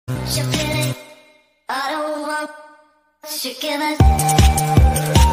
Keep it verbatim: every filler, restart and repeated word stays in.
You're feeling, I don't want you give it.